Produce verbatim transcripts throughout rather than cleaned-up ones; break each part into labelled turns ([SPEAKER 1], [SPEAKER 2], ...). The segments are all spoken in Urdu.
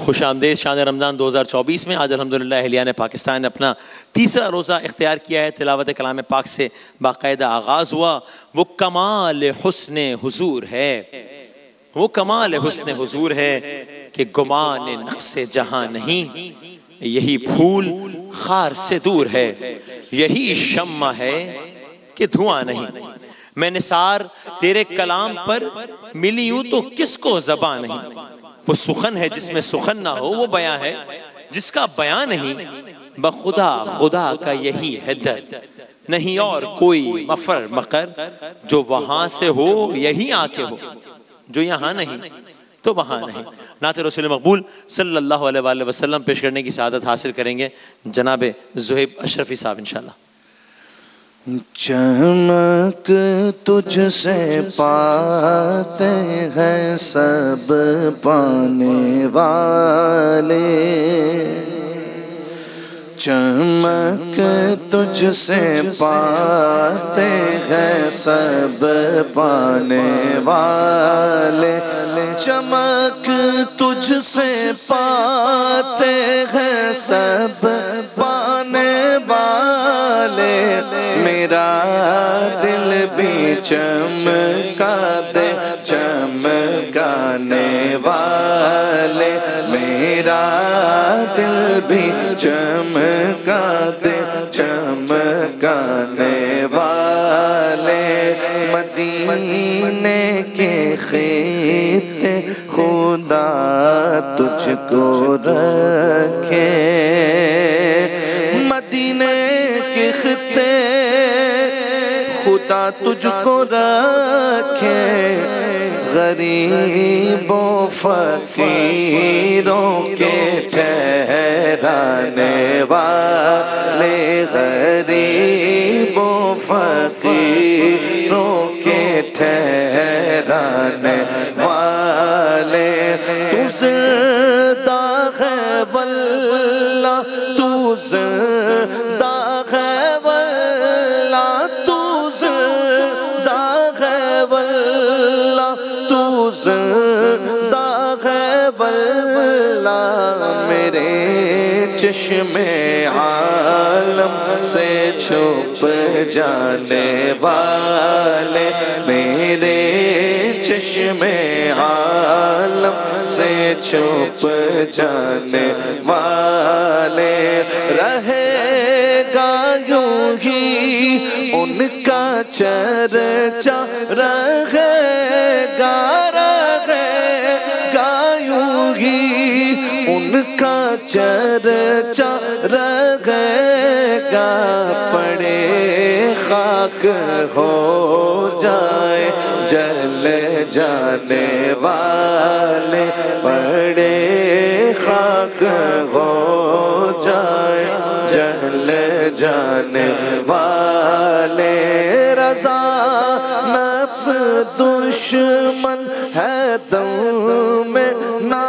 [SPEAKER 1] خوش آمدید شان رمضان دو ہزار چوبیس میں. آج الحمدللہ اہلیان پاکستان نے اپنا تیسرا روزہ اختیار کیا ہے. تلاوت کلام پاک سے باقاعدہ آغاز ہوا. وہ کمال حسن حضور ہے، وہ کمال حسن حضور ہے کہ گمان نقص جہاں نہیں. یہی پھول خار سے دور ہے، یہی شمع ہے کہ دھواں نہیں. میں نثار تیرے کلام پر ملی ہوں تو کس کو زبان نہیں. وہ سخن ہے جس میں سخن نہ ہو، وہ بیان ہے جس کا بیان نہیں. بخدا خدا کا یہی ہے در، نہیں اور کوئی مفر مقر. جو وہاں سے ہو یہی آ کے ہو، جو یہاں نہیں تو وہاں نہیں. نعت رسول مقبول صلی اللہ علیہ وآلہ وسلم پیش کرنے کی سعادت حاصل کریں گے جناب زہیب اشرفی صاحب انشاءاللہ.
[SPEAKER 2] چمک تجھ سے پاتے ہیں سب پانے والے، چمک تجھ سے پاتے ہیں سب پانے والے. چمک تجھ سے پاتے ہیں سب پانے والے. میرا دل بھی چمکا دے چمکانے والے. میرا دل بھی چمکا دے چمکانے والے. مدینے کے خطے خدا تجھ کو رکھے. مدینے کے خطے خدا تجھ کو رکھے. غریبوں فقیروں کے ٹھہرانے والے، غریبوں فقیروں کے ٹھہرانے والے. تو زندہ ہے واللہ، تو زندہ ہے واللہ، تو زندہ ہے واللہ، تو زندہ ہے واللہ. میرے چشم عالم سے چھپ جانے والے، میرے چشم عالم سے چھپ جانے والے. رہے گا یوں ہی ان کا چرچا، رہے گا رہے گا یوں ہی ان کا چرچا، رہے گا. پڑے خاک ہو جائے جل جانے والے، پڑے خاک ہو جائے جل جانے والے. رضا نفس دشمن ہے دل میں نا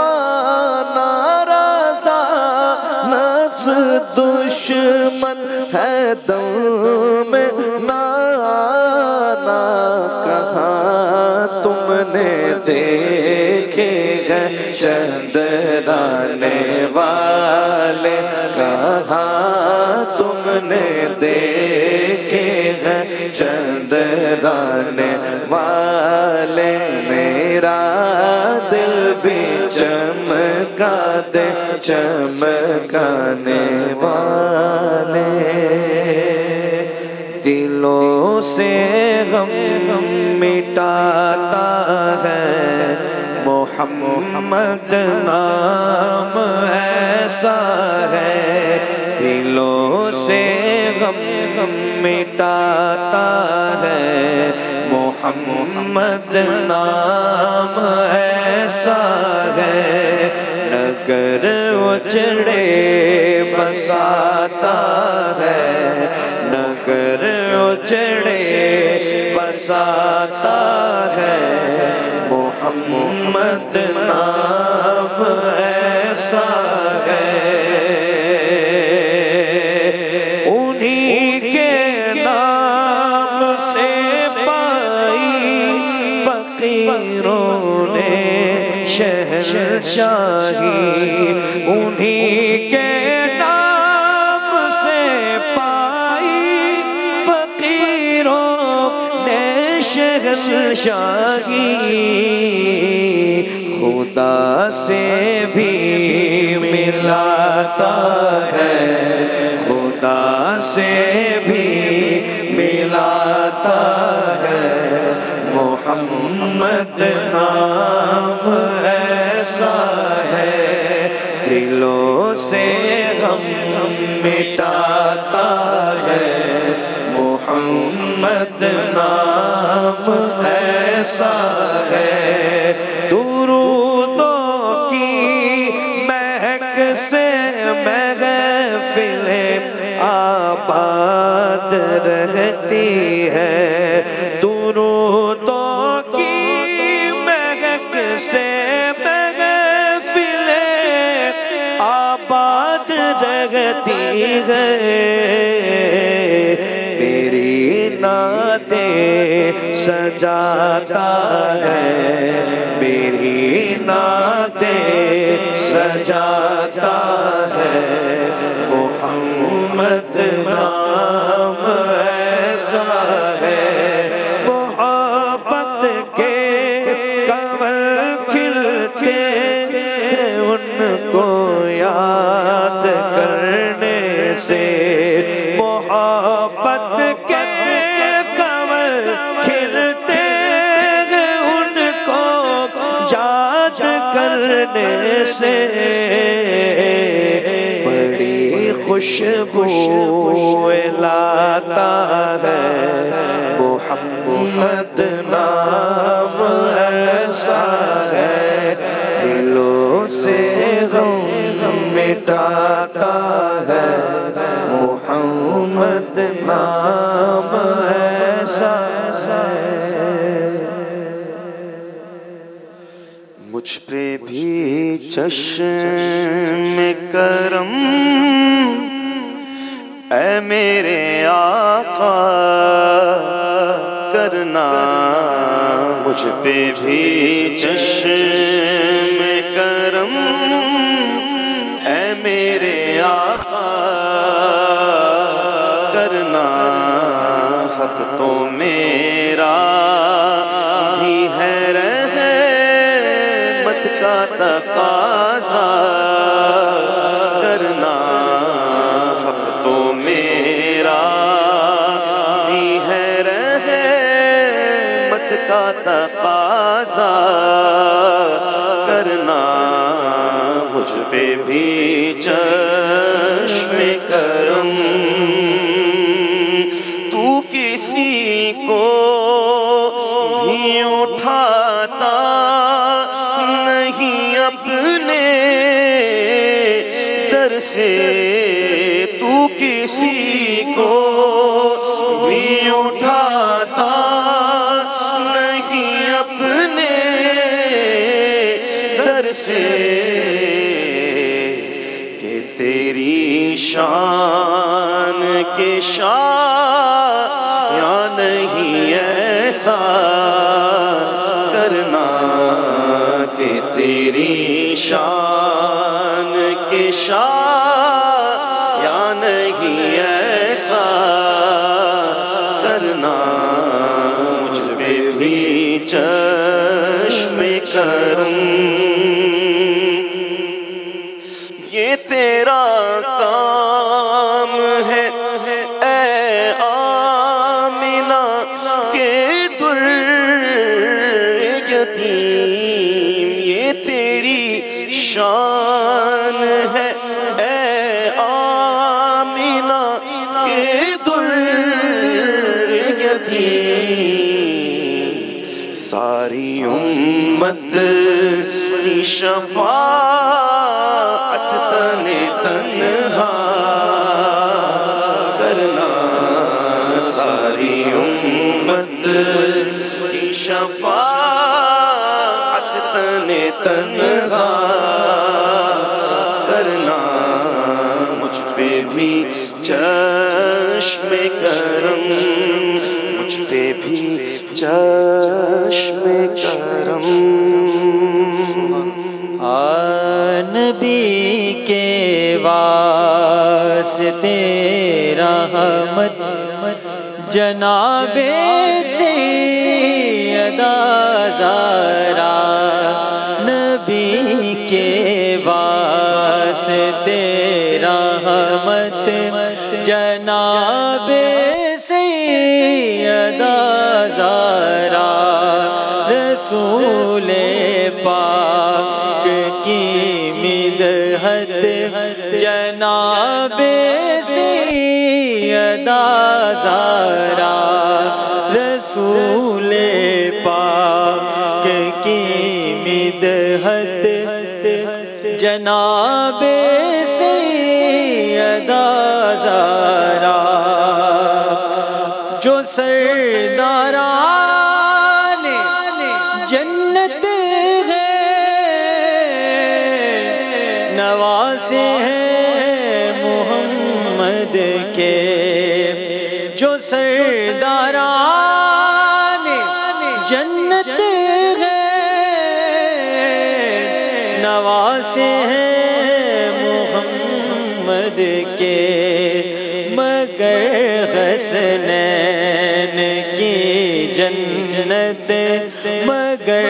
[SPEAKER 2] رضا نفس دشمن ہے دل میں نا. کہاں تم نے دیکھے گئے چندرانے والے، کہاں تم نے دیکھے گئے چندرانے والے. میرا دل بھی چمکا دے چمکانے والے. دلوں سے غم مٹاتا ہے محمد نام ایسا ہے. دلوں سے غم مٹاتا ہے محمد نام ایسا ہے. نگر اجڑے بساتا ہے، نگر اجڑے بساتا ہے محمد نام ایسا ہے. انہی کے نام سے پائی فقیروں نے شہر شہنشاہی انہی کے نام سے پائی فقیروں نے شہنشاہی خدا سے بھی ملاتا ہے خدا سے بھی ملاتا ہے محمد نام ایسا ہے دلوں سے غم مٹاتا ہے محمد نام ایسا ہے درودوں کی مہک سے محفل آباد رہتی ہے درودوں کی مہک سے محفل آباد رہتی ہے میری نعتیں سجاتا ہے میری نعتیں سجاتا ہے محمد نام ایسا ہے محبت کے کمل کھلتے ان کو یاد کرنے سے محبت کے کمل کھلتے ان کو یاد کرنے سے بڑی خوشبو لاتا ہے محمد نام ایسا ہے دلوں سے غم مٹاتا ہے محمد نام ایسا ہے مجھ پہ بھی چشم کرم اے میرے آقا کرنا مجھ پہ بھی چشم کرم اے میرے آقا کرنا حق تو میرا بھی ہے رحمت کا تقاضا کرنا حق تو میرا بھی ہے رحمت کا تقاضا کرنا مجھ پہ بھی چشم کرم تو کسی کو بھی اٹھاتا نہیں اپنے در سے تو کسی کو بھی اٹھاتا نہیں اپنے در سے کہ تیری شان کے شان یا نہیں ایسا کرنا کہ تیری شان کے شان یا نہیں ایسا کرنا مجھ پہ بھی چشم کرم یہ تیرا کام ہے اے آمنہ کے در یتیم یہ تیری شان ہے اے آمنہ کے در یتیم ساری امت کی شفاعت تن تنہا کرنا ساری امت کی شفاعت تن تنہا کرنا مجھ پہ بھی چشم کرم مجھ پہ بھی چشم کرم
[SPEAKER 1] واسطے رحمت جناب سیدہ زہرا نبی کے واسطے رحمت جناب سیدہ زہرا رسول پاک کی مدحت جناب سیدہ زہرا رسول پاک کی مدحت جناب سیدہ زہرا جو سرداران جنت ہے نواسے ہیں محمد کے جو سرداران جنت ہے نواسے ہیں محمد کے مگر حسنین کی جنت مگر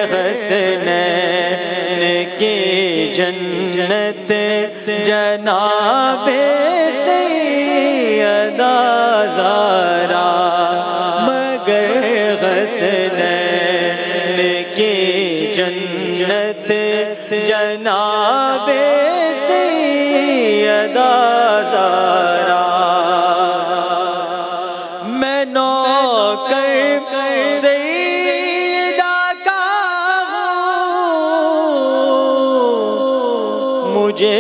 [SPEAKER 1] حسنین کی جنت جناب سیدہ زہرا مگر حسنین کی جنت جناب سیدہ زہرا میں نوکر سیدہ کا ہوں مجھے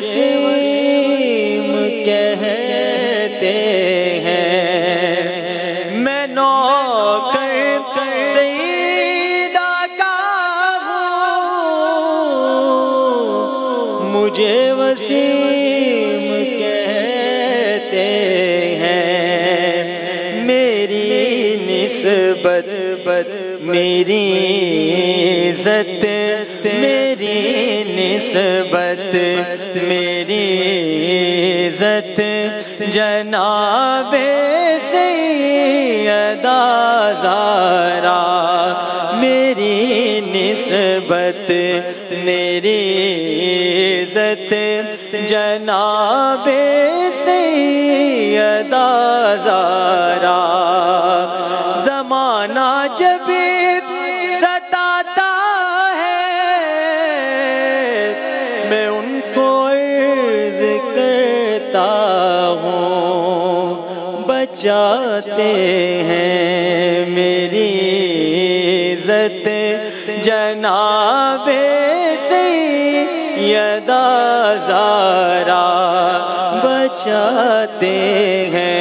[SPEAKER 1] وسیم کہتے ہیں میں نوکر سیدہ کا ہوں مجھے وسیم کہتے ہیں میری نسبت میری عزت میری نسبت میری عزت جناب سیدہ زہرا میری نسبت میری عزت جناب سیدہ زہرا زمانہ جب ستاتا ہے میں ان کو عرض کرتا ہوں بچاتے ہیں میری عزت جناب سیدہ زہرا بچاتے ہیں